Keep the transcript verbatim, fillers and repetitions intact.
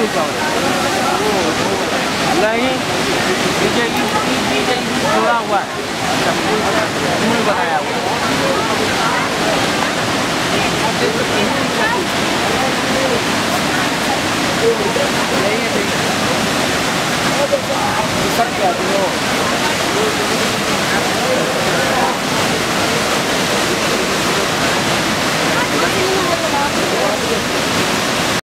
नहीं क्या नहीं बीजेपी बीजेपी जोड़ा हुआ है मूल बनाया हुआ सब क्या